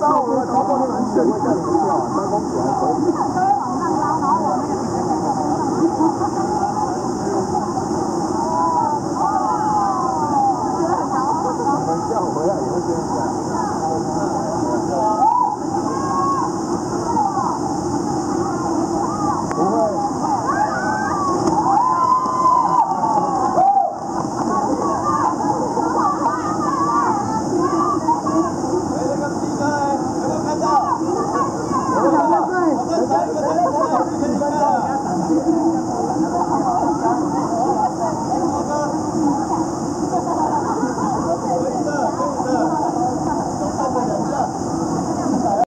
到我们超过那蓝线，会叫你们跳，三公尺还可以。 都会往上拉，然后我那个。 我们下午回来也会先。